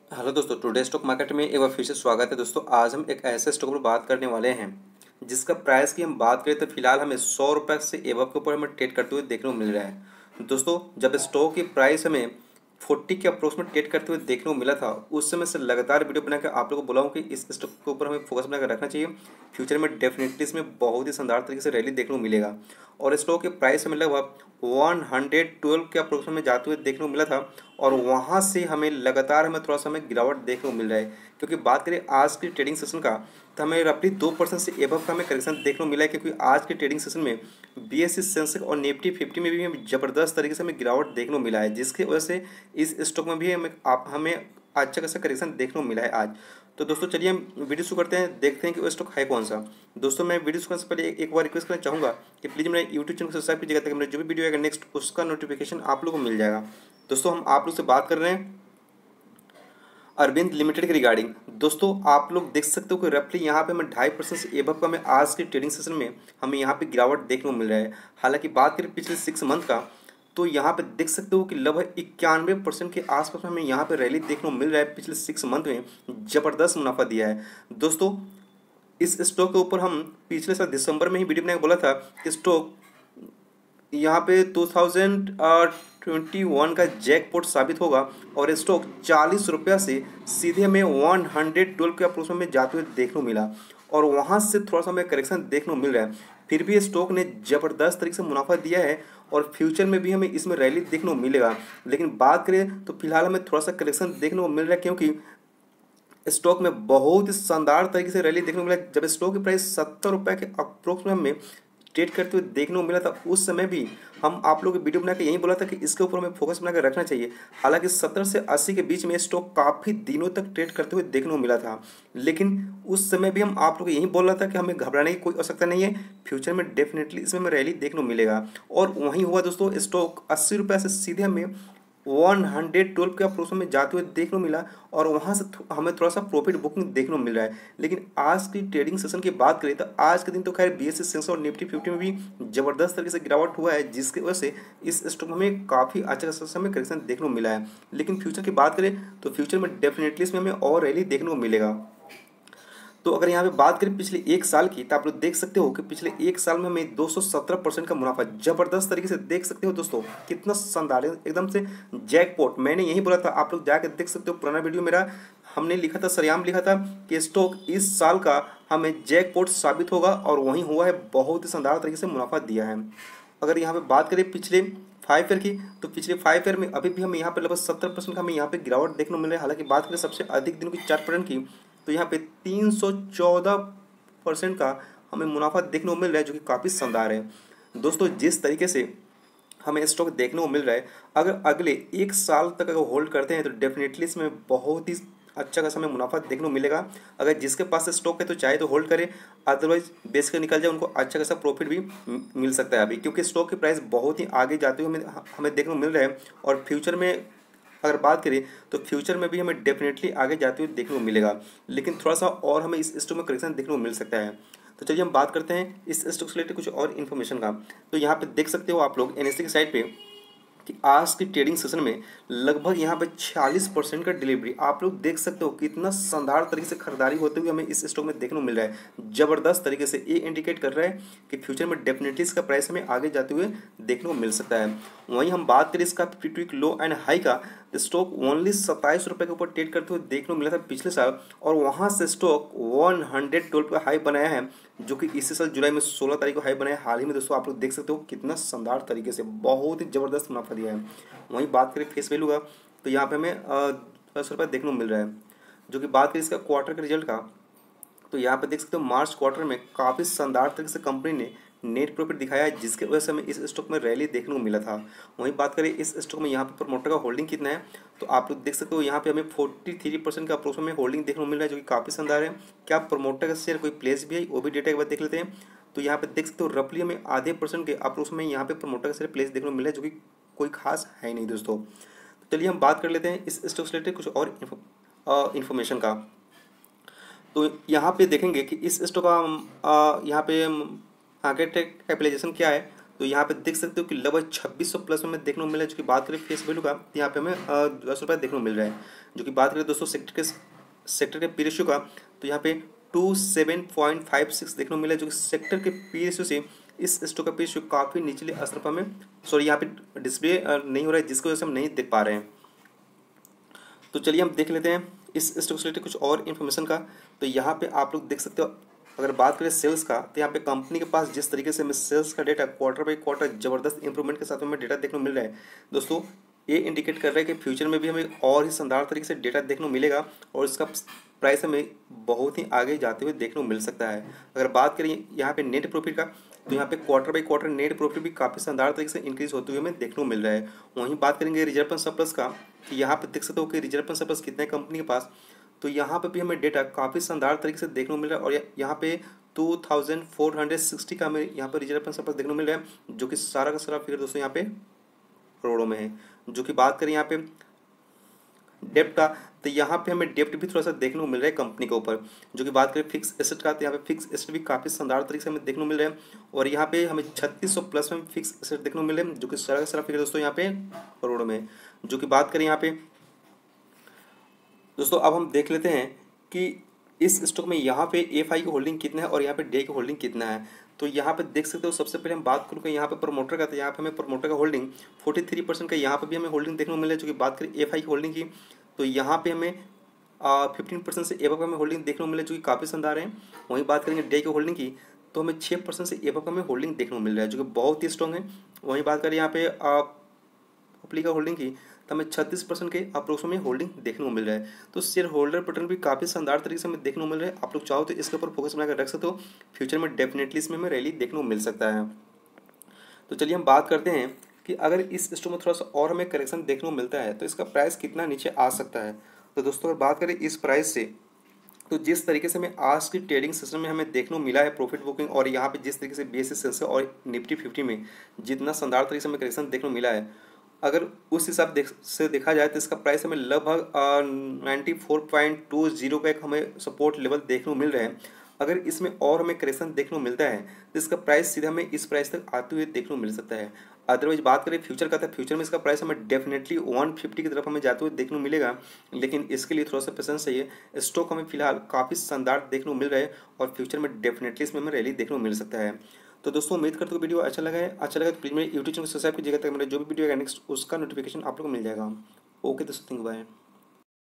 Hello दोस्तों, today stock market में एक बार फिर से स्वागत है। दोस्तों आज हम एक ऐसे स्टॉक पर बात करने वाले हैं जिसका प्राइस की हम बात करें तो फिलहाल हमें 100 रुपये से एबव के ऊपर हमें ट्रेड करते हुए देखने को मिल रहा है। दोस्तों जब स्टॉक की प्राइस हमें 40 के अप्रोक्सीमेट ट्रेड करते हुए देखने को मिला था, उस समय से लगातार वीडियो बनाकर आप लोगों को बोला हूँ कि इस स्टॉक के ऊपर हमें फोकस बनाकर रखना चाहिए। फ्यूचर में डेफिनेटली इसमें बहुत ही शानदार तरीके से रैली देखने को मिलेगा और स्टॉक के प्राइस हमें लगभग 112 के अप्रोक्सीमेट में जाते हुए देखने को मिला था और वहाँ से हमें लगातार थोड़ा सा गिरावट देखने को मिल रहा है। क्योंकि बात करें आज की ट्रेडिंग सेशन का तो हमें रफली 2% से एबव का हमें करेक्शन देखने को मिला है। क्योंकि आज के ट्रेडिंग सेशन में BSE सेंसेक्स और निफ्टी 50 में भी हमें ज़बरदस्त तरीके से हमें गिरावट देखने को मिला है, जिसकी वजह से इस स्टॉक में भी हमें अच्छा खासा करेक्शन देखने को मिला है आज। तो दोस्तों चलिए हम वीडियो शुरू करते हैं, देखते हैं कि वो स्टॉक है कौन सा। दोस्तों मैं वीडियो शुरू करने से पहले एक बार रिक्वेस्ट करना चाहूँगा कि प्लीज़ मेरे यूट्यूब चैनल को सब्सक्राइब कीजिएगा ताकि मेरा जो भी वीडियो आएगा नेक्स्ट उसका नोटिफिकेशन आप लोगों को मिल जाएगा। दोस्तों हम आप लोग से बात कर रहे हैं अरविंद लिमिटेड के रिगार्डिंग। दोस्तों आप लोग देख सकते हो कि रफली यहाँ पे हमें 2.5% से एबव का हमें आज के ट्रेडिंग सेशन में हमें यहाँ पे गिरावट देखने को मिल रहा है। हालांकि बात करें पिछले 6 मंथ का तो यहाँ पे देख सकते हो कि लगभग 91% के आसपास हमें यहाँ पे रैली देखने को मिल रहा है। पिछले 6 मंथ में ज़बरदस्त मुनाफा दिया है। दोस्तों इस स्टॉक के ऊपर हम पिछले साल दिसंबर में ही वीडियो बनाकर बोला था कि स्टॉक यहाँ पे 2021 का जैकपॉट साबित होगा और स्टॉक 40 रुपया से सीधे हमें 112 के अप्रोच में जाते हुए देखने को मिला और वहाँ से थोड़ा सा हमें करेक्शन देखने को मिल रहा है। फिर भी स्टॉक ने ज़बरदस्त तरीके से मुनाफा दिया है और फ्यूचर में भी हमें इसमें रैली देखने को मिलेगा। लेकिन बात करें तो फिलहाल हमें थोड़ा सा करेक्शन देखने को मिल रहा है, क्योंकि स्टॉक में बहुत ही शानदार तरीके से रैली देखने को मिला। जब स्टॉक की प्राइस 70 रुपये के अप्रोक्स में हमें ट्रेड करते हुए देखने को मिला था, उस समय भी हम आप लोगों को वीडियो बनाकर यही बोला था कि इसके ऊपर हमें फोकस बनाकर रखना चाहिए। हालांकि 70 से 80 के बीच में स्टॉक काफ़ी दिनों तक ट्रेड करते हुए देखने को मिला था, लेकिन उस समय भी हम आप लोगों को यही बोल रहा था कि हमें घबराने की कोई आवश्यकता नहीं है, फ्यूचर में डेफिनेटली इसमें हमें रैली देखने को मिलेगा। और वहीं हुआ दोस्तों, स्टॉक 80 रुपये से सीधे हमें 112 के अप्रोच में जाते हुए देखने को मिला और वहाँ से हमें थोड़ा सा प्रॉफिट बुकिंग देखने को मिल रहा है। लेकिन आज की ट्रेडिंग सेशन की बात करें तो आज के दिन तो खैर BSE सेंसेक्स और निफ्टी 50 में भी ज़बरदस्त तरीके से गिरावट हुआ है, जिसकी वजह से इस स्टॉक में काफ़ी अच्छा खासा हमें करेक्शन देखने को मिला है। लेकिन फ्यूचर की बात करें तो फ्यूचर में डेफिनेटली इसमें हमें और रैली देखने को मिलेगा। तो अगर यहाँ पे बात करें पिछले 1 साल की तो आप लोग देख सकते हो कि पिछले 1 साल में हमें 217% का मुनाफा ज़बरदस्त तरीके से देख सकते हो। दोस्तों कितना शानदार है, एकदम से जैकपॉट। मैंने यही बोला था, आप लोग जाकर देख सकते हो पुराना वीडियो मेरा, हमने लिखा था, सरेआम लिखा था कि स्टॉक इस साल का हमें जैकपॉट साबित होगा और वहीं हुआ है, बहुत ही शानदार तरीके से मुनाफा दिया है। अगर यहाँ पे बात करें पिछले 5 ईयर की तो पिछले 5 ईयर में अभी भी हमें यहाँ पे लगभग 70% का हमें यहाँ पे गिरावट देखने को मिल रहा है। हालांकि बात करें सबसे अधिक दिनों की चार्ट पैटर्न की तो यहाँ पे 314% का हमें मुनाफा देखने को मिल रहा है, जो कि काफ़ी शानदार है। दोस्तों जिस तरीके से हमें स्टॉक देखने को मिल रहा है, अगर अगले 1 साल तक अगर होल्ड करते हैं तो डेफिनेटली इसमें बहुत ही अच्छा खासा हमें मुनाफा देखने को मिलेगा। अगर जिसके पास स्टॉक है तो चाहे तो होल्ड करे, अदरवाइज बेच कर निकल जाए, उनको अच्छा खासा प्रॉफिट भी मिल सकता है अभी, क्योंकि स्टॉक की प्राइस बहुत ही आगे जाते हुए हमें देखने को मिल रहा है। और फ्यूचर में अगर बात करें तो फ्यूचर में भी हमें डेफिनेटली आगे जाते हुए देखने को मिलेगा, लेकिन थोड़ा सा और हमें इस स्टॉक में करेक्शन देखने को मिल सकता है। तो चलिए हम बात करते हैं इस स्टॉक से रिलेटेड कुछ और इन्फॉर्मेशन का। तो यहाँ पे देख सकते हो आप लोग NSE की साइड पे कि आज की ट्रेडिंग सेशन में लगभग यहाँ पे 46% का डिलीवरी आप लोग देख सकते हो। कितना शानदार तरीके से खरीदारी होते हुए हमें इस स्टॉक में देखने को मिल रहा है। ज़बरदस्त तरीके से ये इंडिकेट कर रहा है कि फ्यूचर में डेफिनेटली इसका प्राइस हमें आगे जाते हुए देखने को मिल सकता है। वहीं हम बात करें इसका 50-week लो एंड हाई का, स्टॉक ओनली 27 रुपये के ऊपर ट्रेड करते हुए देखने को मिला था पिछले साल और वहाँ से स्टॉक 112 का हाई बनाया है, जो कि इसी साल जुलाई में 16 तारीख को हाई बनाया हाल ही में। दोस्तों आप लोग देख सकते हो कितना शानदार तरीके से बहुत ही ज़बरदस्त मुनाफा दिया है। वहीं बात करें फेस वैल्यू का तो यहाँ पे हमें 10 रुपये देखने को मिल रहा है। जो कि बात करें इसका क्वार्टर के रिजल्ट का तो यहाँ पे देख सकते हो मार्च क्वार्टर में काफ़ी शानदार तरीके से कंपनी ने नेट प्रॉफिट दिखाया है, जिसके वजह से हमें इस स्टॉक में रैली देखने को मिला था। वहीं बात करें इस स्टॉक में यहाँ पे प्रमोटर का होल्डिंग कितना है तो आप लोग देख सकते हो यहाँ पे हमें 43% का अप्रोक्स में होल्डिंग देखने को मिल रहा है, जो कि काफ़ी शानदार है। क्या प्रमोटर का शेयर कोई प्लेस भी है, वो भी डेटा एक बार देख लेते हैं। तो यहाँ पे देख सकते हो रफली हमें आधे % के अप्रोक्स में यहाँ पे प्रमोटर का शेयर प्लेस देखने को मिल रहा है, जो कि कोई खास है ही नहीं दोस्तों। तो चलिए हम बात कर लेते हैं इस स्टॉक से रिलेटेड कुछ और इन्फॉर्मेशन का। तो यहाँ पे देखेंगे कि इस स्टॉक का यहाँ पे मार्केट कैपिटलाइजेशन क्या है। तो यहाँ पे देख सकते हो कि लगभग 2600 प्लस में हमें देखने को मिल रहा है। जो कि बात करें फेस वैल्यू का, तो यहाँ पे हमें 10 रुपये देखने को मिल रहा है। जो कि बात करें दोस्तों सेक्टर के पी रेशियो का, तो यहाँ पे 27.56 देखने को मिला है। जो कि सेक्टर के पी रेशियो से इस स्टॉक का पी रेशियो काफ़ी निचले स्तर पर हमें, सॉरी यहाँ पे डिस्प्ले नहीं हो रहा है जिसकी वजह से हम नहीं देख पा रहे हैं। तो चलिए हम देख लेते हैं इस स्टॉक से रिलेटेड कुछ और इन्फॉर्मेशन का। तो यहाँ पे आप लोग देख सकते हो, अगर बात करें सेल्स का, तो यहाँ पे कंपनी के पास जिस तरीके से हमें सेल्स का डेटा क्वार्टर बाई क्वार्टर जबरदस्त इंप्रूवमेंट के साथ हमें डेटा देखने को मिल रहा है दोस्तों, ये इंडिकेट कर रहा है कि फ्यूचर में भी हमें और ही शानदार तरीके से डेटा देखने को मिलेगा और इसका प्राइस हमें बहुत ही आगे जाते हुए देखने को मिल सकता है। अगर बात करें यहाँ पे नेट प्रॉफिट का, तो यहाँ पे quarter by quarter net profit भी काफ़ी शानदार तरीके से इंक्रीज होते हुए हमें देखने को मिल रहा है। वहीं बात करेंगे रिजर्व एंड सरप्लस का, कि यहाँ पे देख सकते हो कि रिजर्व एंड सरप्लस कितने कंपनी के पास, तो यहाँ पे भी हमें डेटा काफ़ी शानदार तरीके से देखने को मिल रहा है। और यहाँ पे 2460 का हमें यहाँ पे रिजर्व एंड सरप्लस देखने को मिल रहा है, जो कि सारा का सारा फिगर दोस्तों यहाँ पे करोड़ों में है। जो कि बात करें यहाँ पे डेप्ट का, तो यहाँ पे हमें डेप्ट भी थोड़ा सा देखने को मिल रहा है कंपनी के ऊपर। जो कि बात करें फिक्स एसेट का, तो यहाँ पे फिक्स एसेट भी काफ़ी शानदार तरीके से हमें देखने को मिल रहा है। और यहाँ पे हमें 3600 प्लस में फिक्स एसेट देखने को मिल रहे हैं, जो कि सारा का सारा फिगर दोस्तों यहाँ पे करोड़ों में है। जो कि बात करें यहाँ पे दोस्तों, अब हम देख लेते हैं कि इस स्टॉक में यहाँ पे एफआई की होल्डिंग कितना है और यहाँ पे डे की होल्डिंग कितना है। तो यहाँ पे देख सकते हो, सबसे पहले हम बात करूँ कि यहाँ पे प्रमोटर का, तो यहाँ पे हमें प्रमोटर का होल्डिंग 43% का यहाँ पे भी हमें होल्डिंग देखने को मिला है। जो कि बात करें एफआई की होल्डिंग की, तो यहाँ पे हमें 15% से एबव हमें होल्डिंग देखने को मिला, जो कि काफ़ी शानदार है। वहीं बात करेंगे डे की होल्डिंग की, तो हमें 6% से एबव हमें होल्डिंग देखने को मिल रहा है, जो कि बहुत ही स्ट्रॉन्ग है। वहीं बात करें यहाँ पे पब्लिक का होल्डिंग की, तो हमें 36% के अप्रोक्स में होल्डिंग देखने को मिल रहा है। तो शेयर होल्डर पैटर्न भी काफ़ी शानदार तरीके से हमें देखने को मिल रहा है। आप लोग चाहो तो इसके ऊपर फोकस बनाकर रख सकते हो, फ्यूचर में डेफिनेटली इसमें हमें रैली देखने को मिल सकता है। तो चलिए हम बात करते हैं कि अगर इस स्टॉक में थोड़ा सा और हमें करेक्शन देखने को मिलता है तो इसका प्राइस कितना नीचे आ सकता है। तो दोस्तों, अगर बात करें इस प्राइस से, तो जिस तरीके से हमें आज की ट्रेडिंग सिस्टम में हमें देखने को मिला है प्रॉफिट बुकिंग, और यहाँ पे जिस तरीके से BSE सेंसेक्स और निफ्टी 50 में जितना शानदार तरीके से हमें करेक्शन देखने को मिला है, अगर उस हिसाब से देखा जाए तो इसका प्राइस हमें लगभग 94.20 का एक हमें सपोर्ट लेवल देखने को मिल रहा है। अगर इसमें और हमें करेक्शन देखने को मिलता है तो इसका प्राइस सीधा हमें इस प्राइस तक आते हुए देखने को मिल सकता है। अदरवाइज बात करें फ्यूचर का, तो फ्यूचर में इसका प्राइस हमें डेफिनेटली 150 की तरफ हमें जाते हुए देखने को मिलेगा, लेकिन इसके लिए थोड़ा सा पेशेंस चाहिए। स्टॉक हमें फिलहाल काफ़ी शानदार देखने को मिल रहा है और फ्यूचर में डेफिनेटली इसमें हमें रैली देखने को मिल सकता है। तो दोस्तों, उम्मीद करते हो वीडियो अच्छा लगा तो प्लीज़ मेरे यूट्यूब चैनल को सब्सक्राइब कीजिएगा, ताकि मेरा जो भी वीडियो है नेक्स्ट उसका नोटिफिकेशन आप लोग को मिल जाएगा। ओके दोस्तों, थैंक यू, बाय।